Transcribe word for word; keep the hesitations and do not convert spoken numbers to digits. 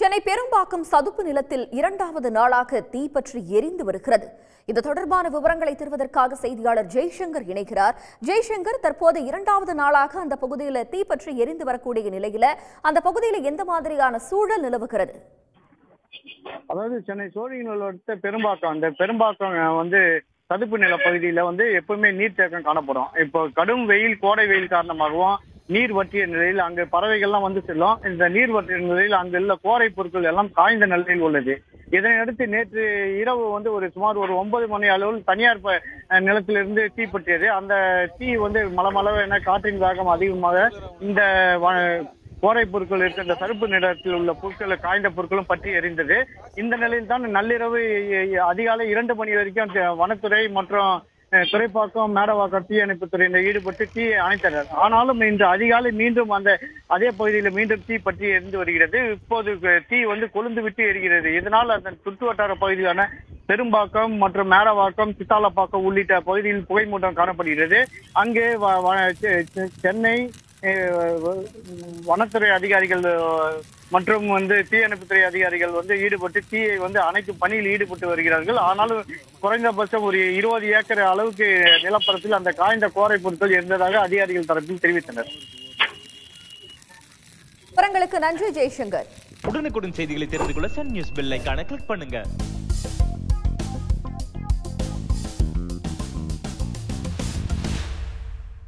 சென்னை பெரும்பாக்கம் சதுப்பு நிலத்தில் இரண்டாவது நாளாக தீப்பற்றி எரிந்து வருகிறது. இது தொடர்பான விவரங்களை தருவதற்காக செய்தியாளர் ஜெய்சங்கர் இணைகிறார். ஜெய்சங்கர், தற்போது இரண்டாவது நாளாக அந்த பகுதியில் தீப்பற்றி எரிந்து வரக்கூடிய நிலையில அந்த பகுதியில் எந்த மாதிரியான சூழல் நிலவுகிறது? அதாவது சென்னை சோழிங்கநல்லூர் பெரும்பாக்கம், அந்த பெரும்பாக்கம் வந்து சதுப்பு நில பகுதியில வந்து எப்பவுமே நீர்த்தேக்கம் காணப்படும். இப்போ கடும் வெயில், கோடை வெயில் காரணமாகவும் நீர் வற்றிய நிலையில் அங்கு பறவைகள்லாம் வந்து செல்லும். இந்த நீர் வற்றிய நிலையில் அங்குள்ள கோரை பொருட்கள் எல்லாம் காய்ந்த நிலையில் உள்ளது. இதனையடுத்து நேற்று இரவு வந்து ஒரு சுமார் ஒரு ஒன்பது மணி அளவில் தனியார் நிலத்திலிருந்து தீ பற்றியது. அந்த தீ வந்து மலமளவென காற்றின் வேகம் அதிகமாக இந்த கோரை பொருட்கள் இருக்க இந்த சதுப்பு நிலத்தில் உள்ள பொருட்கள், காய்ந்த பொருட்களும் பற்றி எரிந்தது. இந்த நிலையில் தான் நள்ளிரவு அதிகாலை இரண்டு மணி வரைக்கும் வனத்துறை மற்றும் துறைப்பாக்கம், மேடவாக்கம் தீயணைப்பு துறையினர் ஈடுபட்டு தீயை அணைத்தனர். ஆனாலும் இன்று அதிகாலை மீண்டும் அந்த அதே பகுதியில் மீண்டும் தீ பற்றி எரிந்து வருகிறது. இப்போது தீ வந்து கொழுந்து விட்டு எரிகிறது. இதனால் அந்த சுற்று வட்டார பகுதியான பெரும்பாக்கம் மற்றும் மேடவாக்கம், சித்தாலப்பாக்கம் உள்ளிட்ட பகுதியில் புகைமூட்டம் காணப்படுகிறது. அங்கே சென்னை வனத்துறை அதிகாரிகள் மற்றும் வந்து தீயணைப்புத்துறை அதிகாரிகள் வந்து ஈடுபட்டு தீயை வந்து அணைக்கும் பணியில் ஈடுபட்டு வருகிறார்கள். ஆனாலும் குறைந்தபட்சம் ஒரு இருபது ஏக்கர் அளவுக்கு நிலப்பரப்பில் அந்த காய்ந்த கோரை பொருட்கள் இருந்ததாக அதிகாரிகள் தரப்பில் தெரிவித்தனர். விவரங்களுக்கு நன்றி ஜெய்சங்கர். உடனுக்குடன் செய்திகளை தெரிந்து கொள்ள சன் நியூஸ் பெல் ஐகானை கிளிக் பண்ணுங்க.